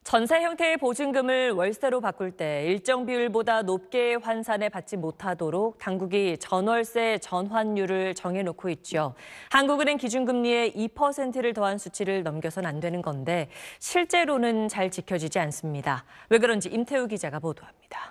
전세 형태의 보증금을 월세로 바꿀 때 일정 비율보다 높게 환산해 받지 못하도록 당국이 전월세 전환율을 정해놓고 있죠. 한국은행 기준금리에 2%를 더한 수치를 넘겨선 안 되는 건데 실제로는 잘 지켜지지 않습니다. 왜 그런지 임태우 기자가 보도합니다.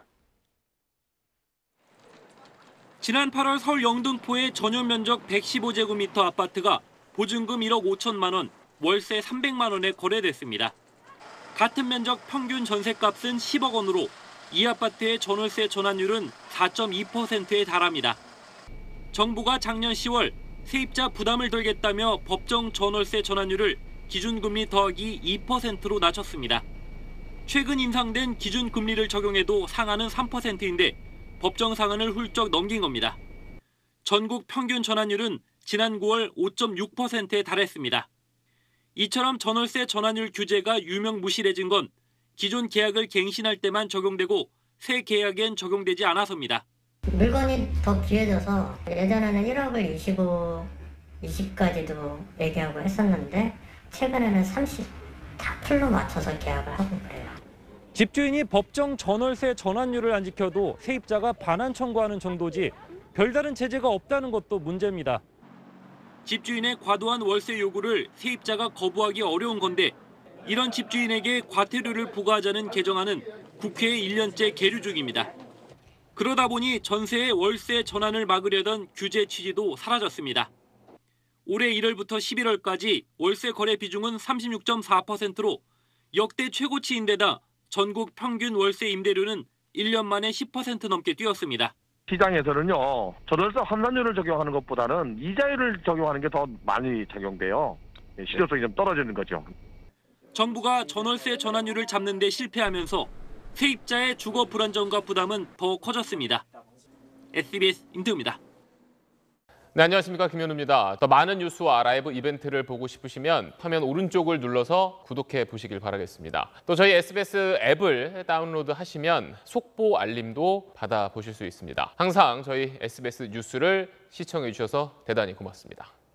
지난 8월 서울 영등포의 전용 면적 115제곱미터 아파트가 보증금 1억 5천만 원, 월세 300만 원에 거래됐습니다. 같은 면적 평균 전셋값은 10억 원으로 이 아파트의 전월세 전환율은 4.2%에 달합니다. 정부가 작년 10월 세입자 부담을 덜겠다며 법정 전월세 전환율을 기준금리 더하기 2%로 낮췄습니다. 최근 인상된 기준금리를 적용해도 상한은 3%인데 법정 상한을 훌쩍 넘긴 겁니다. 전국 평균 전환율은 지난 9월 5.6%에 달했습니다. 이처럼 전월세 전환율 규제가 유명무실해진 건 기존 계약을 갱신할 때만 적용되고 새 계약엔 적용되지 않아서입니다. 물건이 더 귀해져서 예전에는 1억을 20까지도 얘기하고 했었는데 최근에는 30 다 풀로 맞춰서 계약을 하고 그래요. 집주인이 법정 전월세 전환율을 안 지켜도 세입자가 반환 청구하는 정도지 별다른 제재가 없다는 것도 문제입니다. 집주인의 과도한 월세 요구를 세입자가 거부하기 어려운 건데 이런 집주인에게 과태료를 부과하자는 개정안은 국회에 1년째 계류 중입니다. 그러다 보니 전세의 월세 전환을 막으려던 규제 취지도 사라졌습니다. 올해 1월부터 11월까지 월세 거래 비중은 36.4%로 역대 최고치인데다 전국 평균 월세 임대료는 1년 만에 10% 넘게 뛰었습니다. 시장에서는요, 전월세 환산율을 적용하는 것보다는 이자율을 적용하는 게 더 많이 적용돼요. 실효성이 좀 떨어지는 거죠. 정부가 전월세 전환율을 잡는 데 실패하면서 세입자의 주거 불안정과 부담은 더 커졌습니다. SBS 임태우입니다. 네, 안녕하십니까. 김현우입니다. 더 많은 뉴스와 라이브 이벤트를 보고 싶으시면 화면 오른쪽을 눌러서 구독해 보시길 바라겠습니다. 또 저희 SBS 앱을 다운로드 하시면 속보 알림도 받아보실 수 있습니다. 항상 저희 SBS 뉴스를 시청해 주셔서 대단히 고맙습니다.